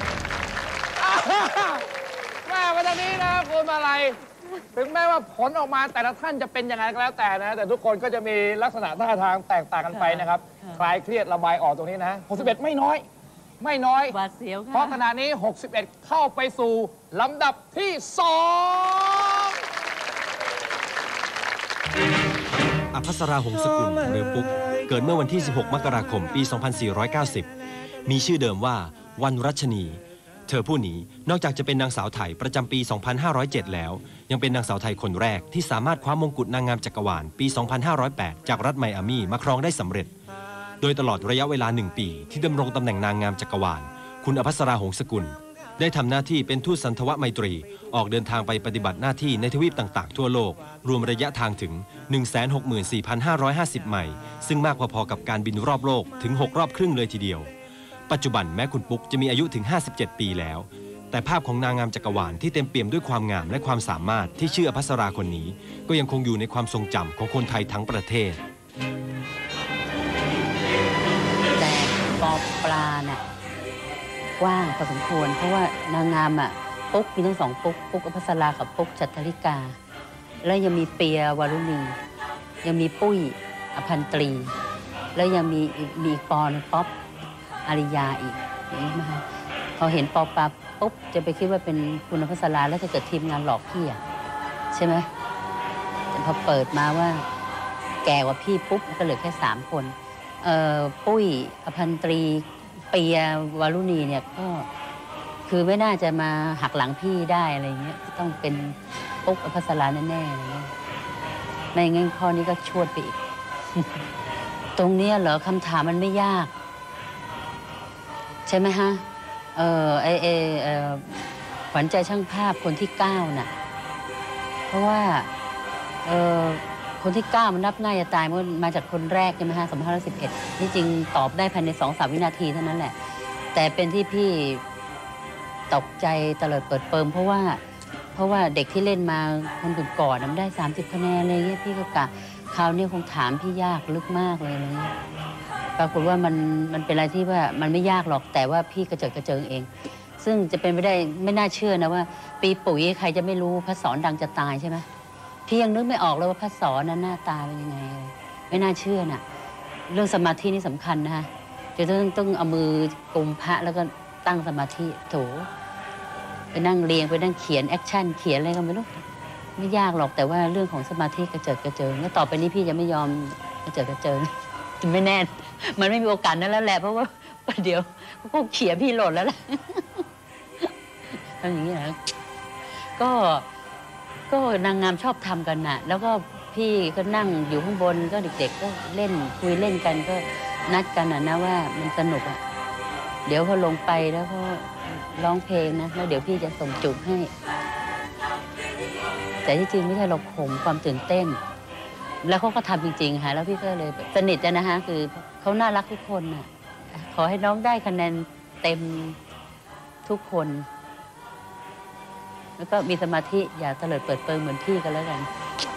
A: แม่วันนี้นะครับคุณมาลัยถึงแม้ว่าผลออกมาแต่ละท่านจะเป็นยังไงก็แล้วแต่นะ แต่ทุกคนก็จะมีลักษณะท่าทางแตกต่างกันไปนะครับ คลายเครียดระบายออกตรงนี้นะ 61 ไม่น้อย ไม่น้อย
B: หวาดเสียวค่ะ
A: เพราะขณะนี้ 61 เข้าไปสู่ลำดับที่ 2
C: อภัสราหงสกุลหรือปุ๊กเกิดเมื่อวันที่ 16 มกราคม ปี 2490 มีชื่อเดิมว่าวันรัชนี เธอผู้นี้นอกจากจะเป็นนางสาวไทยประจำปี 2507 แล้ว ยังเป็นนางสาวไทยคนแรกที่สามารถคว้ามงกุฎนางงามจักรวาลปี 2508 จากรัฐไมอามีมาครองได้สำเร็จ โดยตลอดระยะเวลา 1 ปีที่ดำรงตำแหน่งนางงามจักรวาล คุณอภัสราหงสกุลได้ทำหน้าที่เป็นทูตสันทวไมตรีออกเดินทางไปปฏิบัติหน้าที่ในทวีปต่างๆทั่วโลกรวมระยะทางถึง 164,550 ไมล์ซึ่งมากพอๆกับการบินรอบโลกถึง6 รอบครึ่งเลยทีเดียวปัจจุบันแม้คุณปุ๊กจะมีอายุถึง57 ปีแล้วแต่ภาพของนางงามจักรวาลที่เต็มเปี่ยมด้วยความงามและความสามารถที่ชื่ออภัสราคนนี้ก็ยังคงอยู่ในความทรงจำของคนไทยทั้งประเทศ
B: แต่ปอปลาน่ะกว้างพอสมควรเพราะว่านางงามอ่ะปุ๊กมีทั้งสองปุ๊กอภัสรากับปุ๊กฉัตรลิกาแล้วยังมีเปียวารุณียังมีปุ้ยอภันตรีแล้วยังมีอีกปอนป๊อปอาริยาอีกอย่างนี้นะคะพอเห็นปอปลาปุ๊บจะไปคิดว่าเป็นคุณอภัสราแล้วจะเกิดทีมงานหลอกพี่อ่ะใช่ไหมแต่พอเปิดมาว่าแก่กว่าพี่ปุ๊บก็เหลือแค่3 คนปุ้ยอภันตรีเปียวารุณีเนี่ยก็คือไม่น่าจะมาหักหลังพี่ได้อะไรเงี้ยต้องเป็นปุ๊กอภัสราแน่ๆอะไรเงี้ยไม่งั้นข้อนี้ก็ชวดไปอีก ตรงนี้เหรอคำถามมันไม่ยากใช่ไหมฮะขวัญใจช่างภาพคนที่9น่ะเพราะว่าคนที่9มันนับง่ายจะตายมันมาจากคนแรกใช่ไหมฮะ2511นี่จริงตอบได้ภายใน2-3 วินาทีเท่านั้นแหละแต่เป็นที่พี่ตกใจตลอดเปิดเปิมเพราะว่าเด็กที่เล่นมาคนก่อนมันได้30 คะแนนอะไรเงี้ยพี่ก็กะคราวนี้คงถามพี่ยากลึกมากเลยอะไรเงี้ยปรากฏว่ามันเป็นอะไรที่ว่ามันไม่ยากหรอกแต่ว่าพี่กระเจิดกระเจิงเองซึ่งจะเป็นไปได้ไม่น่าเชื่อนะว่าปีปุ๋ยใครจะไม่รู้พระสอนดังจะตายใช่ไหมพี่ยังนึกไม่ออกเลยว่าพระสอนนั้นหน้าตาเป็นยังไงไม่น่าเชื่อน่ะเรื่องสมาธินี่สำคัญนะคะจะต้องเอามือกุมพระแล้วก็ตั้งสมาธิโถไปนั่งเรียงไปนั่งเขียนแอคชั่นเขียนอะไรก็ไม่รู้ไม่ยากหรอกแต่ว่าเรื่องของสมาธิกระเจิดกระเจิงแล้วต่อไปนี้พี่จะไม่ยอมกระเจิดกระเจิงไม่แน่มันไม่มีโอกาสนั้นแล้วแหละเพราะว่าเดี๋ยวก็เขียนพี่หล่นแล้วแหละทำอย่างนี้นะก็นางงามชอบทำกันน่ะแล้วก็พี่ก็นั่งอยู่ข้างบนก็เด็กๆก็เล่นคุยเล่นกันก็นัดกันนะว่ามันสนุกอ่ะเดี๋ยวพอลงไปแล้วก็ร้องเพลงนะแล้วเดี๋ยวพี่จะส่งจุ๊บให้แต่ที่จริงไม่ใช่เราข่มความตื่นเต้นแล้วเขาก็ทำจริงๆค่ะแล้วพี่ก็เลยสนิทกันนะคะคือเขาน่ารักทุกคนน่ะขอให้น้องได้คะแนนเต็มทุกคนแล้วก็มีสมาธิอย่าเตลิดเปิดเปิงเหมือนพี่กันแล้วกัน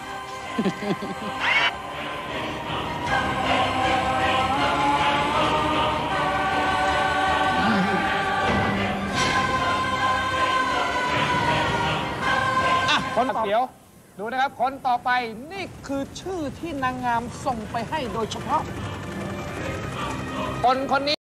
A: คนเดี๋ยวดูนะครับคนต่อไปนี่คือชื่อที่นางงามส่งไปให้โดยเฉพาะคนนี้